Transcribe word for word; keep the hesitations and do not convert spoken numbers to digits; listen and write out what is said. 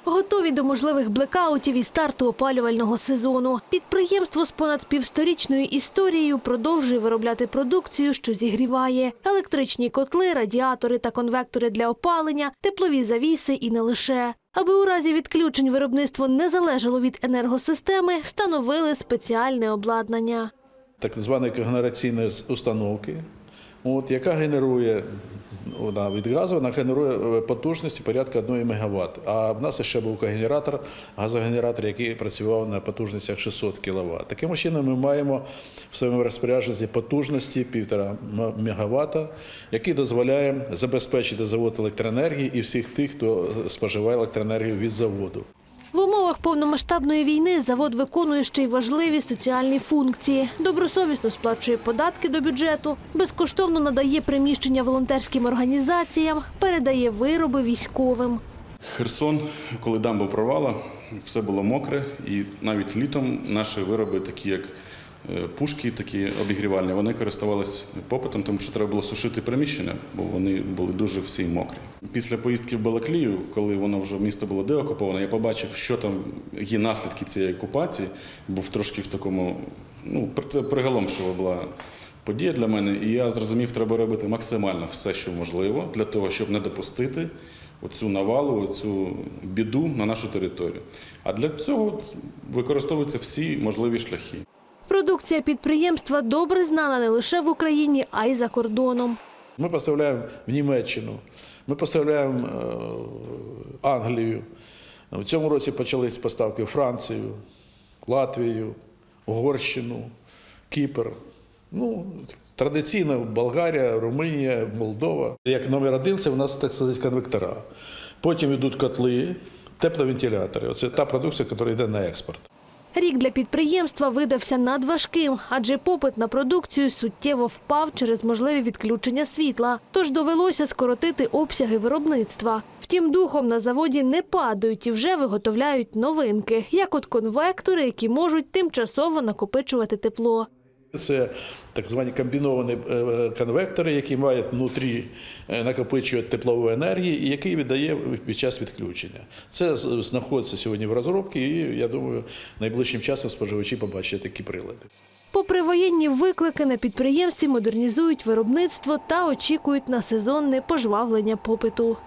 Готові до можливих блекаутів і старту опалювального сезону. Підприємство з понад півсторічною історією продовжує виробляти продукцію, що зігріває. Електричні котли, радіатори та конвектори для опалення, теплові завіси і не лише. Аби у разі відключень виробництво не залежало від енергосистеми, встановили спеціальне обладнання. Так званої когенераційної установки, от, яка генерує, вона від газу, вона генерує потужності порядка одного мегаватт. А в нас ще був когенератор, газогенератор, який працював на потужностях шістсот кіловат. Таким чином ми маємо в своєму розпорядженні потужності півтора мегаватта, який дозволяє забезпечити завод електроенергії і всіх тих, хто споживає електроенергію від заводу. В умовах повномасштабної війни завод виконує ще й важливі соціальні функції. Добросовісно сплачує податки до бюджету, безкоштовно надає приміщення волонтерським організаціям, передає вироби військовим. Херсон, коли дамба провала, все було мокре, і навіть літом наші вироби, такі як пушки, такі обігрівальні, вони користувалися попитом, тому що треба було сушити приміщення, бо вони були дуже всі мокрі. Після поїздки в Балаклію, коли воно вже місто було деокуповане, я побачив, що там є наслідки цієї окупації, був трошки в такому, ну, це приголомшива була подія для мене, і я зрозумів, треба робити максимально все, що можливо, для того, щоб не допустити оцю навалу, оцю біду на нашу територію. А для цього використовуються всі можливі шляхи. Продукція підприємства добре знана не лише в Україні, а й за кордоном. Ми поставляємо в Німеччину, ми поставляємо Англію. В цьому році почались поставки в Францію, Латвію, Угорщину, Кіпр. Ну, традиційно Болгарія, Румунія, Молдова. Як номер один – це у нас, так сказати, конвектора. Потім йдуть котли, тепловентилятори. Це та продукція, яка йде на експорт. Рік для підприємства видався надважким, адже попит на продукцію суттєво впав через можливі відключення світла. Тож довелося скоротити обсяги виробництва. Втім, духом на заводі не падають і вже виготовляють новинки, як от конвектори, які можуть тимчасово накопичувати тепло. Це так звані комбіновані конвектори, які мають внутрі накопичувати теплову енергію і який віддає під час відключення. Це знаходиться сьогодні в розробці і, я думаю, найближчим часом споживачі побачать такі прилади. Попри воєнні виклики, на підприємстві модернізують виробництво та очікують на сезонне пожвавлення попиту.